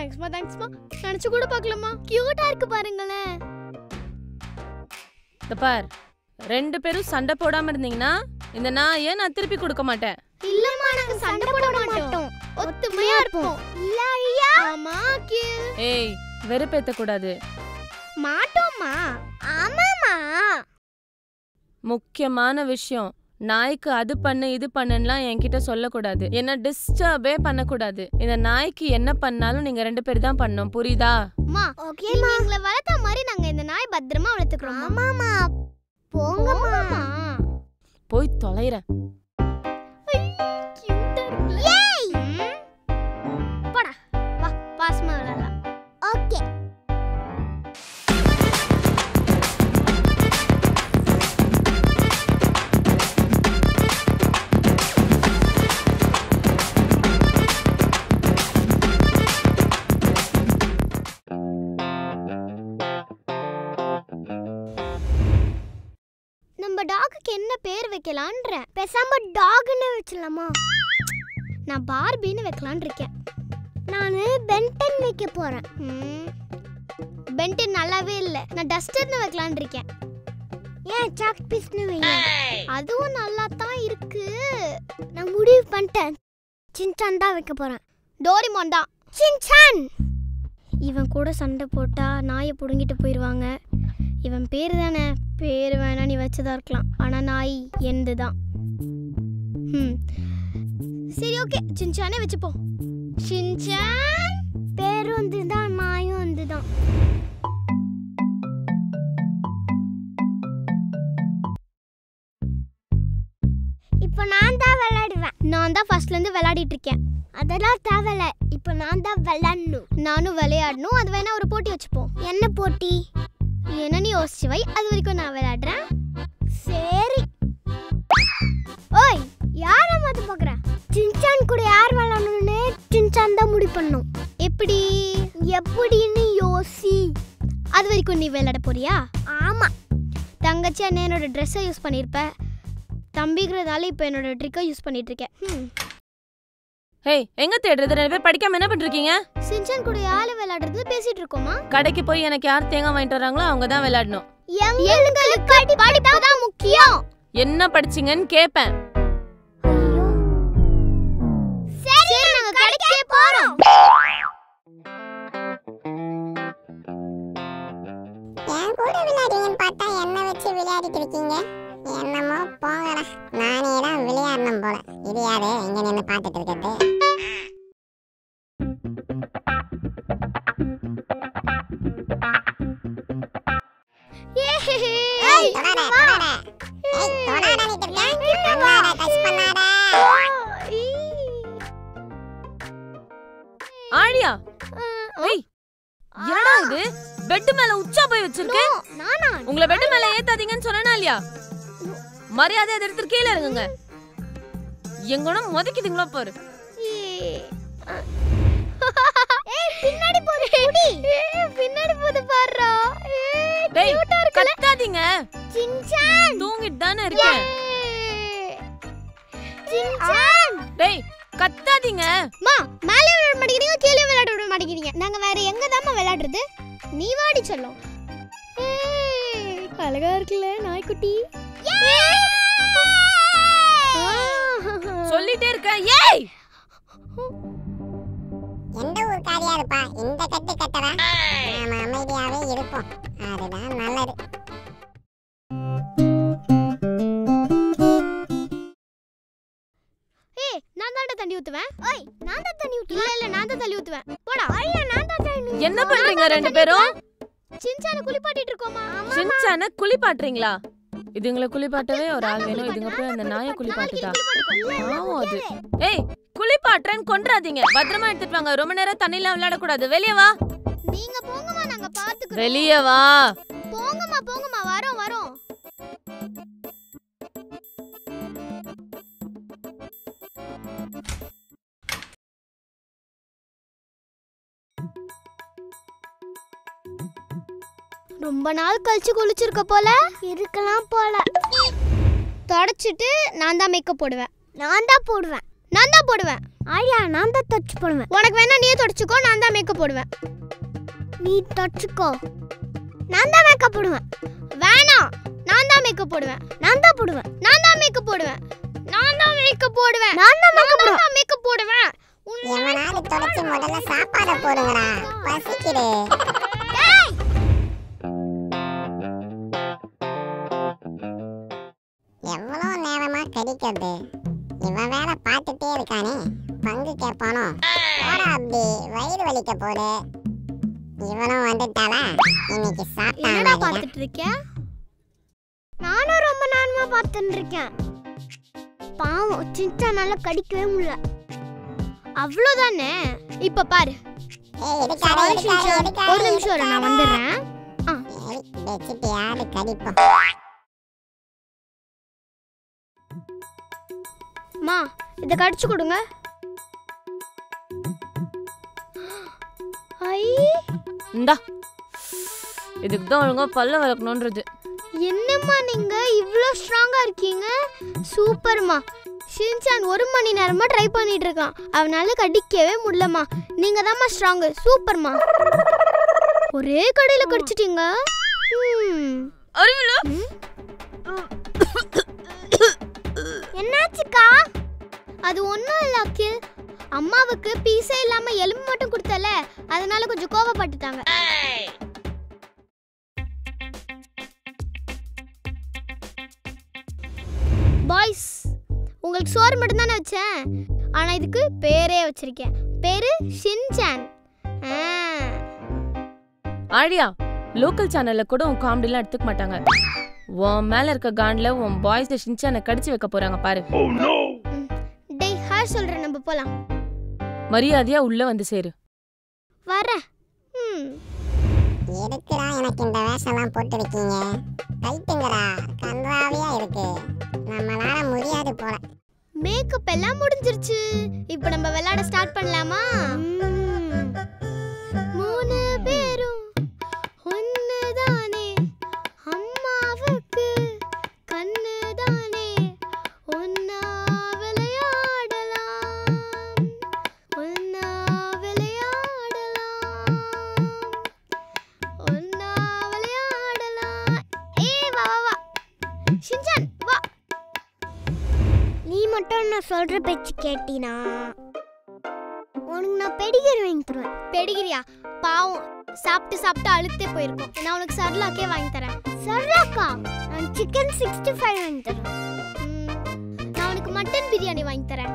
தேங்க்ஸ்மா தேங்க்ஸ்மா. நினைச்சு கூட பார்க்கலமா. கியூட்டா இருக்கு பாருங்களேன். பார், 2 பேரும் சண்டை போடாம இருந்தீங்கன்னா இந்த நாயை நான் திருப்பி கொடுக்க மாட்டேன். இல்லம்மா, நாங்க சண்டை போட மாட்டோம். ஒத்துமையா இருப்போம். இல்ல ஐயா. ஆமா கே. ஏய், வெறுப்பேத்த கூடாது. மாட்டோம்மா. ஆமாமா. முக்கியமான விஷயம், நாய்க்கு அது பண்ணு இது பண்ணுலாம் என்கிட்ட சொல்லக்கூடாது. என்ன டிஸ்டர்பே பண்ணக்கூடாது. இந்த நாய்க்கு என்ன பண்ணாலும் நீங்க 2 பேர் தான் பண்ணணும், புரியுதா? அம்மா, ஓகேமா. எங்களை வளர்த்த மாதிரி நாங்க இந்த நாய் பத்திரமா வளர்த்துக்கிறோம். ஆமாமா. போங்கம்மா. போய் தொலைறேன். போடா, வா பாஸ்மா விளையாடலாம். ஓகே. நம்ம டாகுக்கு என்ன பேர் வைக்கலான்ற? பேசாம டாக்னு வச்சலாமா? நான் பார்பின்னு வைக்கலாம்னு இருக்கேன். நான் பென்டன் வைக்க போறேன். பென்டன் நல்லாவே இல்ல. நான் டஸ்டர்னு வைக்கலாம்னு இருக்கேன். ஏன் சாக் பீஸ்னு வைங்க. அதுவும் நல்லா தான் இருக்கு. நான் முடிவு பண்ணிட்டேன். சின்சான் தான் வைக்க போறேன். டோரிமான் தான். சின்சான். இவன் கூட சண்டை போட்டா நாயை புடுங்கிட்டு போயிடுவாங்க. இவன் பேர் தானே, பேர் வேணா நீ வச்சதா இருக்கலாம். ஆனா நாய் எந்து தான். சரி ஓகே, சின்சானே வச்சுப்போம். சின்சான் பேரும் வந்துதான், நாயும் வந்துதான். இப்போ நான் தான் விளையாடுவேன். நான் தான் ஃபர்ஸ்ட்ல இருந்து விளையாடிட்டு இருக்கேன். அதெல்லாம் தேவையில்ல. இப்போ நான் தான் விளையாடணும். நானும் விளையாடணும். அது வேணா ஒரு போட்டி வச்சுப்போம். என்ன போட்டி? என்ன நீ யோசிச்சு வை. அது வரைக்கும் நான் விளையாடுறேன். சரி. ஓய், யார மாத்த பாக்குற? சின்சான் கூட யார் விளையாடணும்னு சின்சான் தான் முடிவு பண்ணணும். எப்படி எப்படின்னு யோசி. அது வரைக்கும் நீ விளையாட போறியா? ஆமா. தங்கச்சி அண்ணன் என்னோட ட்ரெஸ்ஸை யூஸ் பண்ணியிருப்ப. தம்பிங்கிறதால இப்போ என்னோட ட்ரிக்கை யூஸ் பண்ணிட்டு இருக்கேன். ஹேய், எங்க தேடுறது? 2 பேர் படிக்காம என்ன பண்றீங்க? சின்சான் கூட யாரு விளையாடுறது பேசிட்டு இருக்கோமா? கடைக்கு போய் எனக்கு யார் தேங்காய் வாங்கிட்டு வராங்களோ அவங்க தான் விளையாடணும். எங்களுக்கு படிப்பு தான் முக்கியம். என்ன படிச்சீங்கன்னு கேப்பேன். ஐயோ, சரி நாங்க கடைக்கே போறோம். என் கூட விளையாடுவீங்கன்னு பார்த்தா என்ன வச்சு விளையாடிட்டு இருக்கீங்க. என்னமோ போங்கடா, நானே தான் விளையாடணும் போல. இது யாரு இங்க நின்று பார்த்துட்டு இருக்கிறது? ஆழியா, ஏய் என்னடா இது? பெட் மேல உச்சா போய் வச்சிருக்கே. நானா? உங்களை பெட் மேல ஏத்தாதீங்கன்னு சொன்னேனா இல்லையா? மரியாதை அதை எடுத்து கீழே இறங்குங்க. எங்கனா மொதக்கிதுங்களா பாரு. பின்னாடி போடு புடி. பின்னாடி போடு பாருடா. டேய் கத்தாதீங்க. சின்சான் தூங்கிட்டு தானே இருக்கேன். சின்சான் டேய் கத்தாதீங்க. மா, மேலே விளையாட மாட்டேங்கிறீங்க, கீழே விளையாட விட மாட்டேங்கிறீங்க. நாங்க வேற எங்க தான் விளையாடுறது? நீ வாடி சொல்லும். அழகா இருக்குல்ல நாய்க்குட்டி. சொல்லிட்டே இருக்க. ஏய், எந்த ஊர் காரியா இருப்பா இந்த கட்டு கட்டற? நாம அமைதியாவே இருப்போம், அதுதான் நல்லது. நான் தான் தண்ணி ஊத்துவேன். ஓய், நான் தான் தண்ணி ஊத்துவேன். இல்ல நான் தான் தண்ணி ஊத்துவேன். போடா. ஐயா, நான் தான் தண்ணி. என்ன பண்றீங்க 2 பேரும்? சின்சான குளிப்பாட்டிட்டு இருக்கோமா? சின்சான குளிப்பாட்றீங்களா? இதுங்களை குளிப்பாட்டவே ஒரு ஆள் வேணும். இதுங்க போய் அந்த நாயை குளிப்பாட்டுதா? ஆமா அது. ஏய், குளிப்பாட்டுறேன்னு கொன்றாதீங்க. பத்திரமா எடுத்துட்டு வாங்க. ரொம்ப நேரம் தண்ணில விளையாட கூடாது. வெளிய வா. நீங்க போங்கமா, நாங்க பாத்துக்கறோம். வெளிய வா. போங்கமா போங்கமா, வரோம் வரோம். ரொம்ப நாள் கழிச்சு குளிச்சிருக்க போல. இருக்கலாம் போல. தொடச்சிட்டு நான் தான் மேக்கப் போடுவேன். நான் தான் போடுவேன். நான் தான் போடுவேன். ஆழியா நான் தான் தொடச்சு போடுவேன். உனக்கு வேணா நீயே தொடச்சுக்கோ, நான் தான் மேக்கப் போடுவேன். நீ தொடச்சுக்கோ, நான் தான் மேக்கப் போடுவேன். வேணாம், நான் தான் மேக்கப் போடுவேன். நான் தான் போடுவேன். நான் தான் மேக்கப் போடுவேன். நான் தான் மேக்கப் போடுவேன். நான் தான் மேக்கப் போடுவேன். எவனாவது தொடச்சி முதல்ல சாப்பாடை போடுங்கடா, பசிக்குது. எவ்வளோ நேரமா கடிக்கிறது, இவன் வேற பார்த்துட்டே இருக்கானே, பங்கு கேட்பானோ. போடா அப்படி, வயிறு வலிக்க போடு. இவனும் வந்துட்டாளா, இன்னைக்கு என்னடா சாப்பிட்டா. பார்த்துட்டு இருக்க? நானும் ரொம்ப நேரமா பார்த்துட்டு இருக்கேன். பாவம் சின்சானால கடிக்கவே முடியல. அவ்வளவுதானே. இப்ப பாரு. ஒரு நிமிஷம் இரு, நான் வந்துடுறேன். மா, இத கடிச்சு கொடுங்க. ஐ, இந்தா, இதுக்கு தான் ஒழுங்கா பல்ல விளக்கணும்ன்றது. என்னம்மா நீங்க இவ்ளோ ஸ்ட்ராங்கா இருக்கீங்க? சூப்பர்மா. ஷின்சான் 1 மணி நேரமா ட்ரை பண்ணிட்டு இருக்கான், அவனால கடிக்கவே முடியலமா. நீங்க தான்மா ஸ்ட்ராங். சூப்பர்மா. ஒரே கடையில கடிச்சிட்டீங்க. அறிவில என்னாச்சுக்கா? அது ஒண்ணும் இல்ல அகில். அம்மாவுக்கு பீஸே இல்லாம எலும்பு மட்டும் கொடுத்தல, அதனால கொஞ்சம் கோவப்பட்டுட்டாங்க. பாய்ஸ், உங்களுக்கு சோறு மட்டும் தானே வச்சேன், ஆனா இதுக்கு பேரே வச்சிருக்கேன். பேரு ஷின்சான். ஆழியா, லோக்கல் சேனல்ல கூட உன் காமெடிலாம் எடுத்துக்க மாட்டாங்க. உன் மேல இருக்க காண்ட்ல உன் பாய்ஸ் ஷின்சானை கடிச்சு வைக்க போறாங்க பாரு. டேய், ஹாய் சொல்றேன், நம்ம போலாம். மரியாதையா உள்ள வந்து சேரு. வரேன். எதுக்குடா எனக்கு இந்த வேஷம்லாம் போட்டு இருக்கீங்க? கைட்டுங்கடா, கன்றாவியா இருக்கு. நம்மளால முடியாது போல. மேக்கப் எல்லாம் முடிஞ்சிருச்சு. இப்போ நம்ம விளையாட ஸ்டார்ட் பண்ணலாமா? 3 பேரும் ஒண்ணுதானே, அம்மாவுக்கு கண்ணுதானே, ஒன்னா விளையாடலாம், ஒன்னா விளையாடலாம், ஒன்னா விளையாடலாம். வா வா வா ஷின்சான், வா. நீ மட்டும் நான் சொல்ற பேச்சு கேட்டினா உனக்கு நான் பெடிகிரி வாங்கி தருவேன். பெடிகிரியா? பாவம், சாப்பிட்டு சாப்பிட்டு அழுத்தே போயிருக்கும். நான் உனக்கு சர்லாக்கே வாங்கி தரேன். சர்லாக்கா? நான் சிக்கன் 65 வாங்கி தரேன். நான் உனக்கு மட்டன் பிரியாணி வாங்கி தரேன்.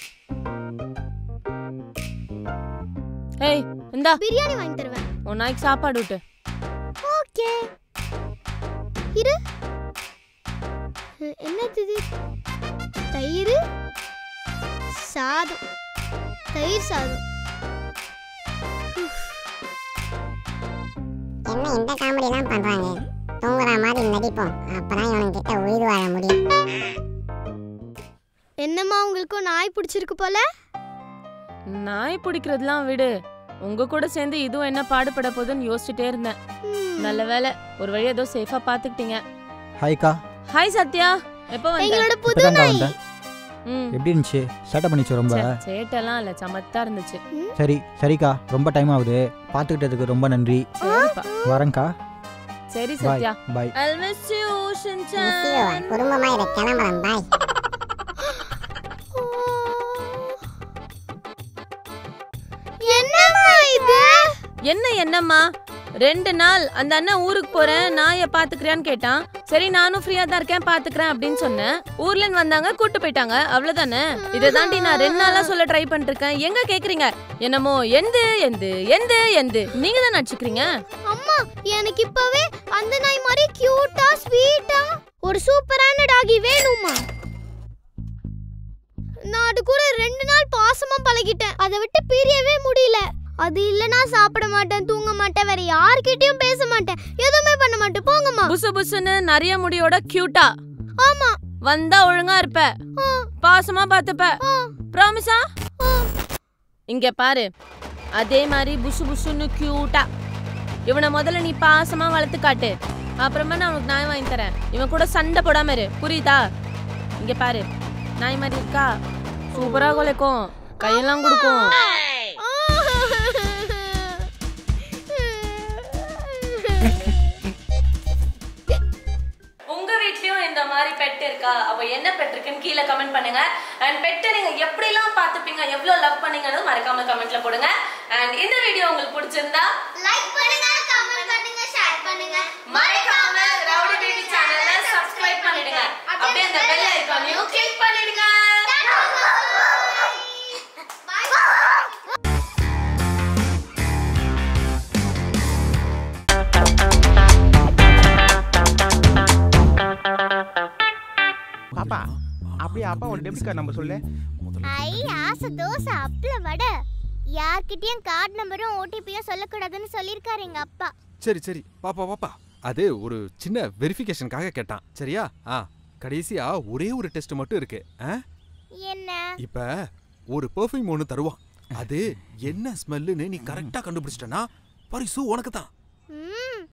ஏய், இந்தா பிரியாணி வாங்கி தருவேன். உன் நாய்க்கு சாப்பாடு விட்டு. ஓகே. இரு, என்னது இது? தயிர் சாதம். தயிர் சாதம். என்ன இந்த காமெடிலாம் பண்றாங்க? தூங்குற மாதிரி நடிப்போம், அப்பதான் இவனுக்கிட்ட உயிர் வாழ முடியும். என்னம்மா, உங்களுக்கும் நாய் பிடிச்சிருக்கு போல? நாய் பிடிக்கிறதுலாம் விடு, உங்க கூட சேர்ந்து இதுவும் என்ன பாடுபட போகுதுன்னு யோசிச்சுட்டே இருந்தேன். நல்ல வேலை, ஒரு வழி ஏதோ சேஃபா பாத்துக்கிட்டீங்க. ஹாய்க்கா. ஹாய் சத்யா, எப்போ வந்த? எங்களோட புது நாய். எப்படி இருந்துச்சு? சேட்டை பண்ணிச்சு ரொம்ப? சேட்டெல்லாம் இல்ல, சமத்தா இருந்துச்சு. சரிக்கா, ரொம்ப டைம் ஆகுது, பாத்துக்கிட்டதுக்கு ரொம்ப நன்றி. சரிப்பா, வரேன்க்கா. சரி Sathya, bye. I'll miss you, Shinchan. குடும்பமா இதை கிளம்புறேன், பாய். என்னம்மா இது? என்னம்மா 2 நாள் அந்த அண்ணன் ஊருக்கு போறேன், நாயை பாத்துக்கிறேன்னு கேட்டான். சரி, நானும் ஃப்ரீயா தான் இருக்கேன், பாத்துக்கிறேன் அப்படின்னு சொன்னேன். ஊர்ல இருந்து வந்தாங்க, கூட்டு போயிட்டாங்க, அவ்வளவுதானே. இதை தாண்டி நான் 2 நாளா சொல்ல ட்ரை பண்ணிட்டு இருக்கேன். எங்க கேக்குறீங்க? என்னமோ எந்து எந்து எந்து எந்து நீங்க தான் நடிச்சுக்கிறீங்க. அம்மா, எனக்கு இப்பவே அந்த நாய் மாதிரி கியூட்டா ஸ்வீட்டா ஒரு சூப்பரான டாகி வேணும்மா. நான் அது கூட 2 நாள் பாசமா பழகிட்டேன், அதை விட்டு பிரியவே முடியல. அது இல்லனா சாப்பிட மாட்டேன், தூங்க மாட்டேன், வேற யார்கிட்டயும் பேச மாட்டேன், எதுவுமே பண்ண மாட்டேன். போங்கம்மா. புசு புசுன்னு நிறைய முடியோட கியூட்டா. ஆமா. வந்தா ஒழுங்கா இருப்ப, பாசமா பாத்துப்ப. ப்ராமிஸா? இங்க பாரு, அதே மாதிரி புசு புசுன்னு கியூட்டா இவனை முதல்ல நீ பாசமா வளர்த்து காட்டு, அப்புறமா நான் உனக்கு நாய் வாங்கி தரேன். இவன் கூட சண்டை போடாம இரு, புரியுதா? இங்க பாரு, நாய் மாதிரி இருக்கா, சூப்பரா குலைக்கும், கையெல்லாம் கொடுக்கும். உங்க வீட்லயும் இந்த மாதிரி பெட் இருக்கா? அப்ப என்ன பெட் இருக்குன்னு கீழே கமெண்ட் பண்ணுங்க. அண்ட் பெட்டை நீங்க எப்படிலாம் பாத்துப்பீங்க, எவ்வளவு லவ் பண்ணீங்கன்னு மறக்காம கமெண்ட்ல போடுங்க. அண்ட் இந்த வீடியோ உங்களுக்கு பிடிச்சிருந்தா லைக் பண்ணுங்க, கமெண்ட் பண்ணுங்க, ஷேர் பண்ணுங்க. மறக்காம ரவுடி பேபி சேனலை சப்ஸ்கிரைப் பண்ணிடுங்க. அப்படியே அந்த பெல் ஐகானையும் கிளிக் பண்ணிடுங்க. பாப்பா அப்படியே அப்பா ஒரு டெபிட் கார்டு நம்பர் சொல்லு. ஐ ஆசை தோசை அப்பள வடை. யார்கிட்டயும் கார்டு நம்பரும் ஓடிபியும் சொல்லக்கூடாதுன்னு சொல்லியிருக்காரு எங்க அப்பா. சரி சரி பாப்பா பாப்பா, அது ஒரு சின்ன வெரிஃபிகேஷனுக்காக கேட்டான். சரியா? கடைசியா ஒரே ஒரு டெஸ்ட் மட்டும் இருக்கு. என்ன? இப்ப ஒரு பெர்ஃப்யூம் ஒன்று தருவான். அது என்ன ஸ்மெல்லுன்னு நீ கரெக்டா கண்டுபிடிச்சிட்டனா பரிசு உனக்கு தான்.